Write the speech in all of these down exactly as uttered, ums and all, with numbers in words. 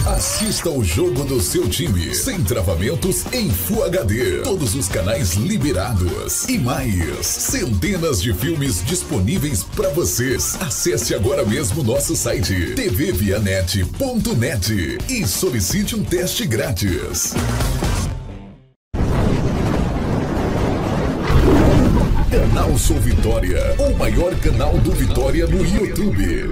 Assista o jogo do seu time, sem travamentos, em Full H D. Todos os canais liberados. E mais, centenas de filmes disponíveis para vocês. Acesse agora mesmo nosso site t v vianet ponto net e solicite um teste grátis. Canal Sou Vitória, o maior canal do Vitória no YouTube.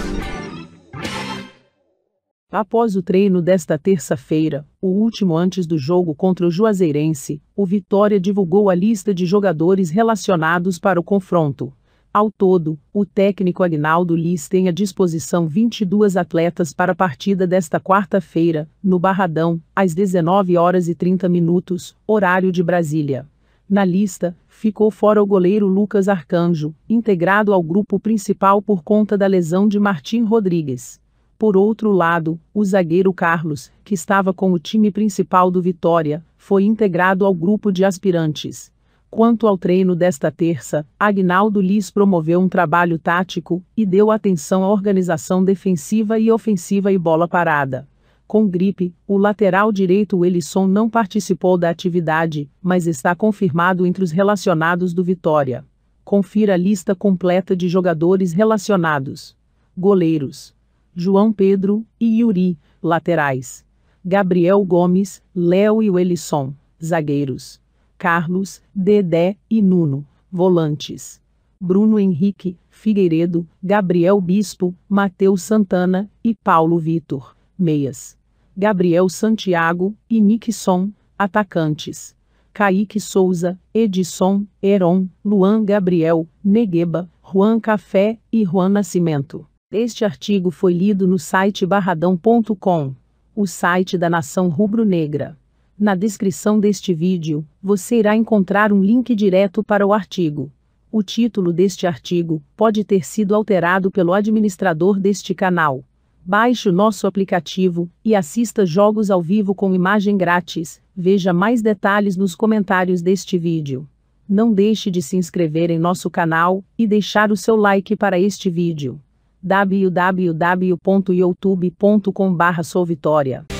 Após o treino desta terça-feira, o último antes do jogo contra o Juazeirense, o Vitória divulgou a lista de jogadores relacionados para o confronto. Ao todo, o técnico Aguinaldo Liz tem à disposição vinte e dois atletas para a partida desta quarta-feira, no Barradão, às dezenove horas e trinta minutos, horário de Brasília. Na lista, ficou fora o goleiro Lucas Arcanjo, integrado ao grupo principal por conta da lesão de Martim Rodrigues. Por outro lado, o zagueiro Carlos, que estava com o time principal do Vitória, foi integrado ao grupo de aspirantes. Quanto ao treino desta terça, Aguinaldo Liz promoveu um trabalho tático e deu atenção à organização defensiva e ofensiva e bola parada. Com gripe, o lateral direito Welisson não participou da atividade, mas está confirmado entre os relacionados do Vitória. Confira a lista completa de jogadores relacionados. Goleiros: João Pedro e Yuri, laterais. Gabriel Gomes, Léo e Welisson, zagueiros. Carlos, Dedé e Nuno, volantes. Bruno Henrique, Figueiredo, Gabriel Bispo, Matheus Santana e Paulo Vitor, meias. Gabriel Santiago e Nickson, atacantes. Kaique Souza, Edson, Heron, Luan Gabriel, Negueba, Juan Café e Juan Nascimento. Este artigo foi lido no site barradão ponto com, o site da Nação Rubro-Negra. Na descrição deste vídeo, você irá encontrar um link direto para o artigo. O título deste artigo pode ter sido alterado pelo administrador deste canal. Baixe o nosso aplicativo e assista jogos ao vivo com imagem grátis. Veja mais detalhes nos comentários deste vídeo. Não deixe de se inscrever em nosso canal e deixar o seu like para este vídeo. w w w ponto youtube ponto com barra sou vitória